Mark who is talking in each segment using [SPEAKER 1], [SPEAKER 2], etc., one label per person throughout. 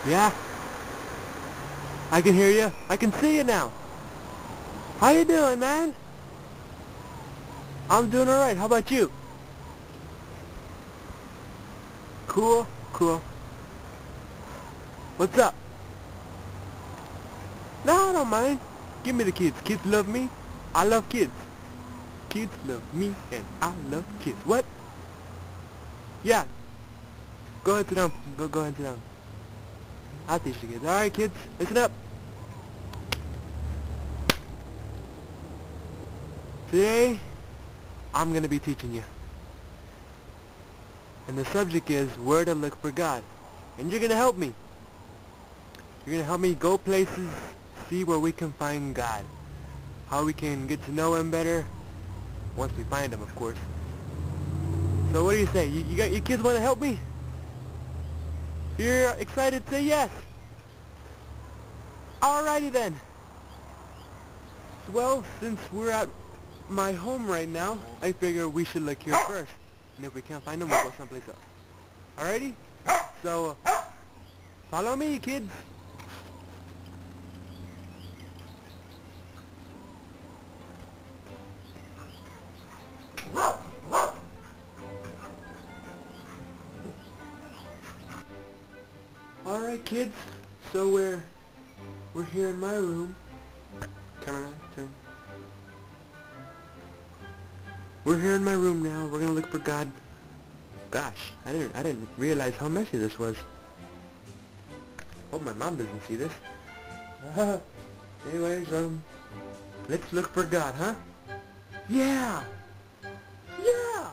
[SPEAKER 1] Yeah? I can hear you. I can see you now. How you doing, man? I'm doing alright. How about you? Cool, cool. What's up? No, I don't mind. Give me the kids. Kids love me. I love kids. Kids love me and I love kids. What? Yeah. Go ahead, sit down. Go ahead, sit down. I'll teach the kids. Alright, kids. Listen up. Today, I'm gonna be teaching you. And the subject is where to look for God. And you're gonna help me. You're gonna help me go places, see where we can find God. How we can get to know Him better, once we find Him, of course. So what do you say? You got your kids want to help me? If you're excited, say yes. Alrighty then. Well, since we're at my home right now, I figure we should look here first. And if we can't find Him, we'll go someplace else. Alrighty? So, follow me, kids. Alright, kids, so we're here in my room. Come on, turn. We're here in my room now. We're gonna look for God. Gosh, I didn't realize how messy this was. Hope my mom doesn't see this. Anyways, let's look for God, huh? Yeah! Yeah!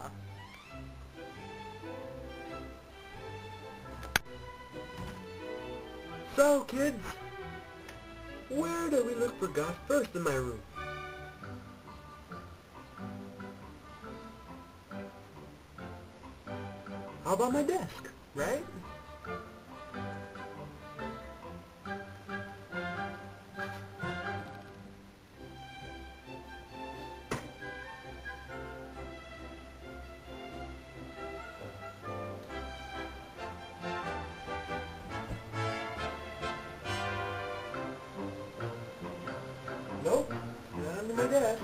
[SPEAKER 1] So, kids, where do we look for God first in my room? How about my desk, right? Nope, not under my desk.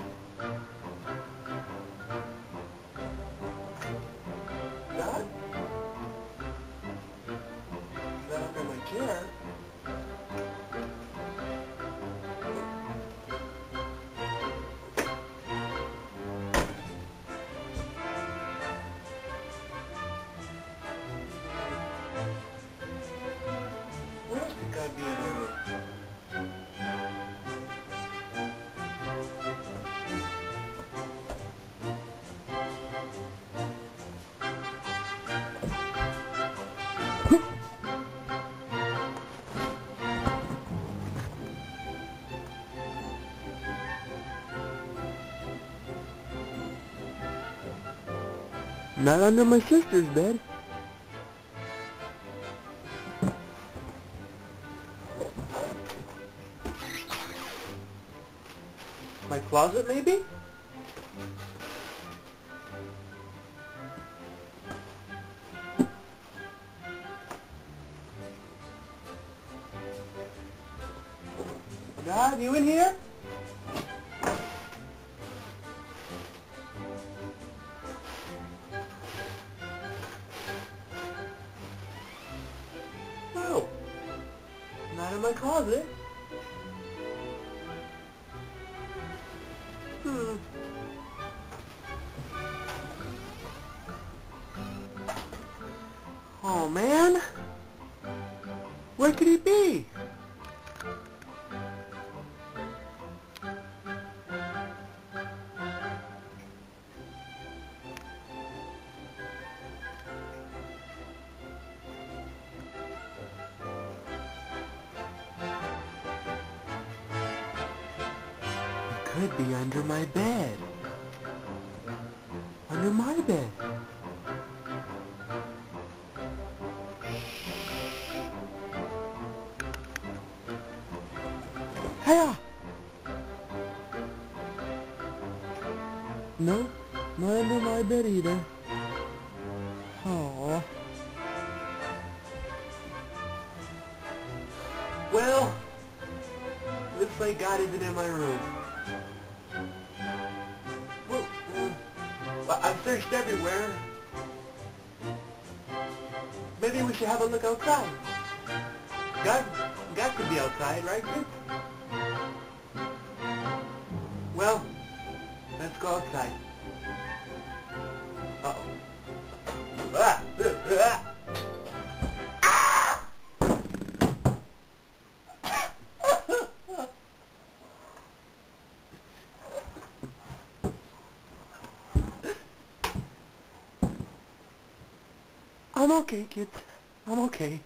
[SPEAKER 1] God? Not under my chair. Where else could God be in my room? Not under my sister's bed. My closet, maybe? God, you in here? No. Not in my closet. Oh, man. Where could he be? He could be under my bed. Under my bed. Hiya! No, not under my bed either. Oh. not even in my room. Well, I've searched everywhere. Maybe we should have a look outside. God could be outside, right, kids? Well, let's go outside. Uh-oh. Ah! I'm okay, kids. I'm okay.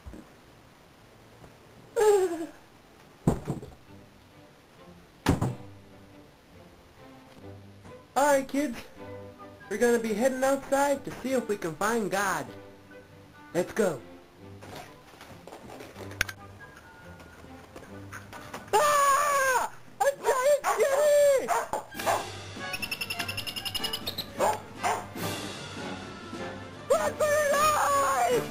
[SPEAKER 1] Alright, kids. We're gonna be heading outside to see if we can find God. Let's go. Ah! A giant kitty! Run for your life!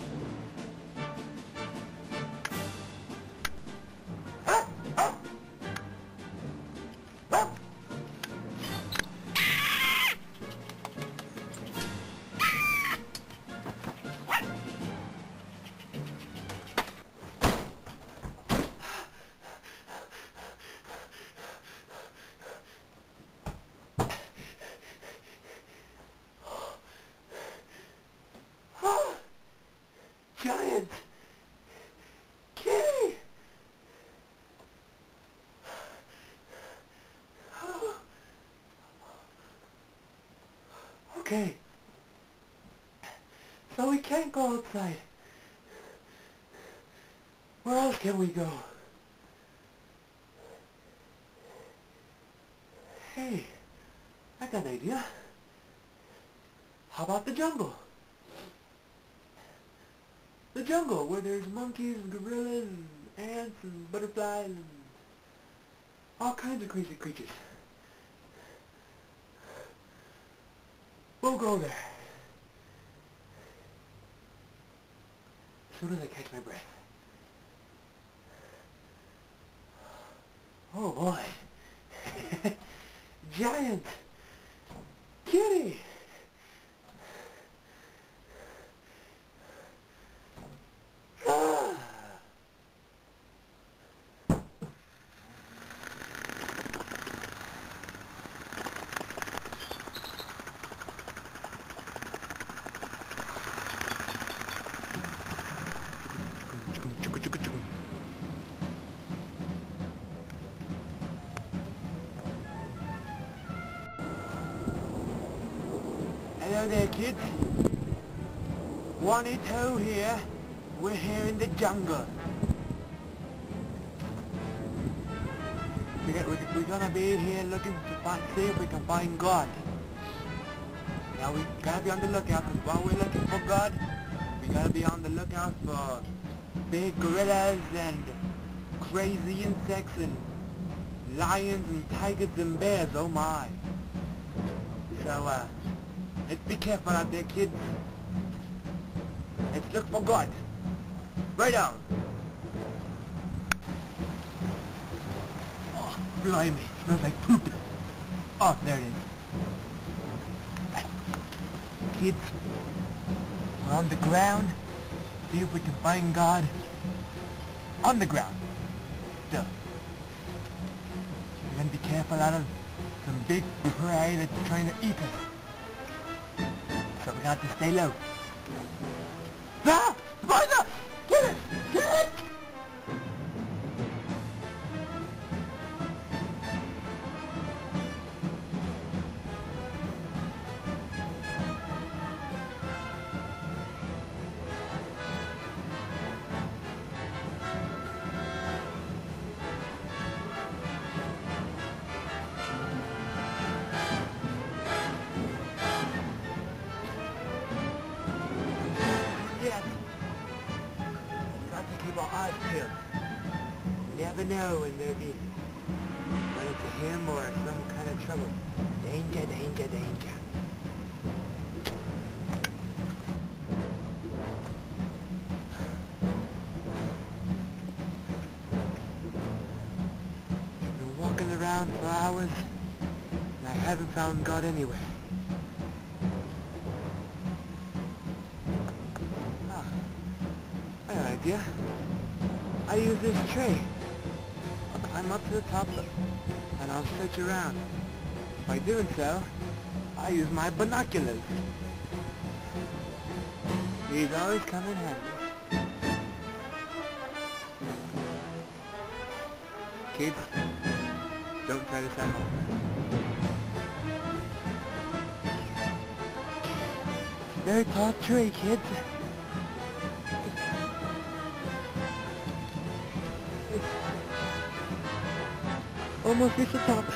[SPEAKER 1] Giant kitty! Okay. So we can't go outside. Where else can we go? Hey, I got an idea. How about the jungle? The jungle, where there's monkeys and gorillas and ants and butterflies and all kinds of crazy creatures. We'll go there. As soon as I catch my breath. Oh boy. Giant kitty! Hello there, kids. Untill here. We're here in the jungle. We're gonna be here looking to see if we can find God. Now we gotta be on the lookout, because while we're looking for God, we gotta be on the lookout for big gorillas and crazy insects and lions and tigers and bears. Oh my. So let's be careful out there, kids. Let's look for God. Right on. Oh, blimey. Smells like poop. Oh, there it is. Kids, we're on the ground. See if we can find God. On the ground. Still. We're gonna be careful out of some big prey that's trying to eat us. So we got to stay low. Ah! Spider! Get it! Get it! Yes. We got to keep our eyes peeled. You never know when they'll be run into him or some kind of trouble. Danger, danger, danger. looking around for hours, and I haven't found God anywhere. Ah, I got an idea. I use this tray. I'll climb up to the top and I'll search around. By doing so, I use my binoculars. These always come in handy. Kids, don't try this at home. Very tall tree, kids. Almost reached the top.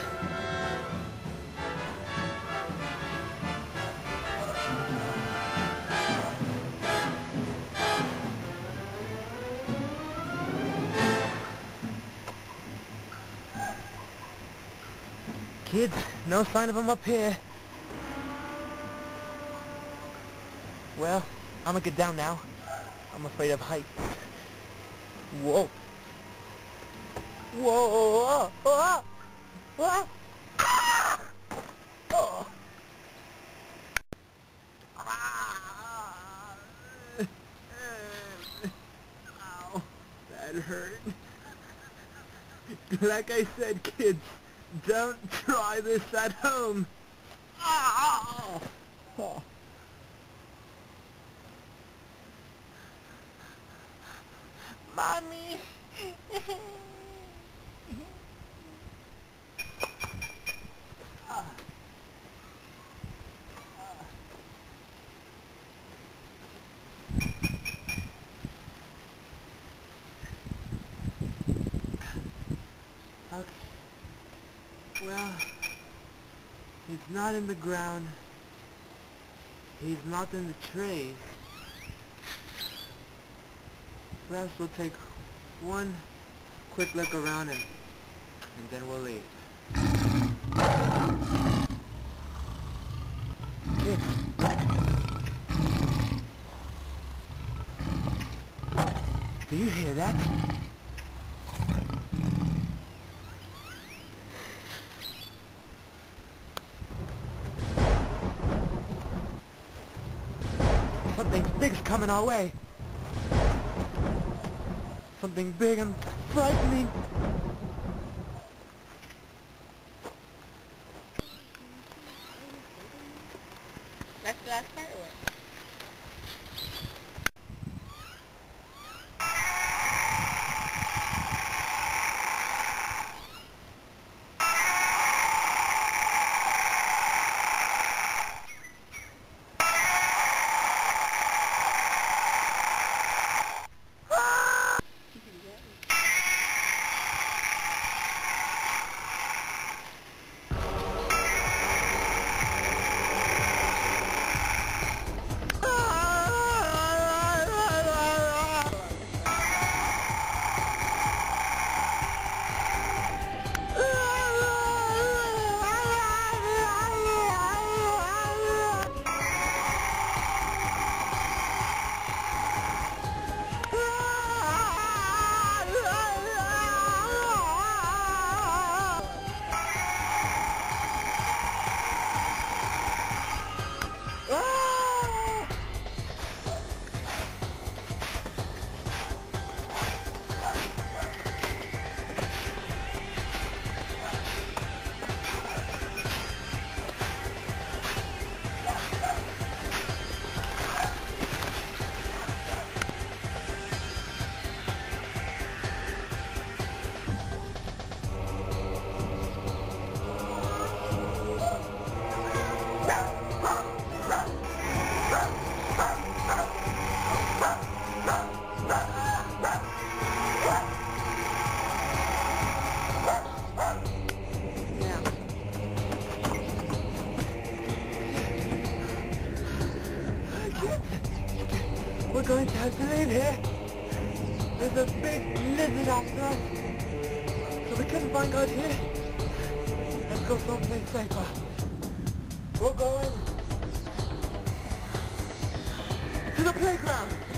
[SPEAKER 1] Kids, no sign of them up here. Well, I'm gonna get down now. I'm afraid of heights. Whoa. Whoa! Oh! Oh! Oh! Ow, that hurt. Like I said, kids, don't try this at home. Oh. Mommy! Okay. Well, he's not in the ground. He's not in the trees. Perhaps we'll take one quick look around and then we'll leave. Kids. Do you hear that? Something big's coming our way. Something big and frightening.
[SPEAKER 2] That's the last part of it.
[SPEAKER 1] We're going to have to leave here. There's a big lizard after us. So we couldn't find God here. Let's go someplace safer. We're going to the playground.